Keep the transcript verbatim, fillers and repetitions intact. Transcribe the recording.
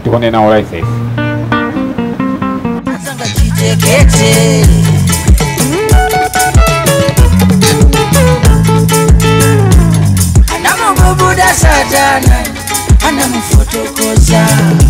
tikonena all right Azanga chitekete Anamubuda satana Anamufotokoza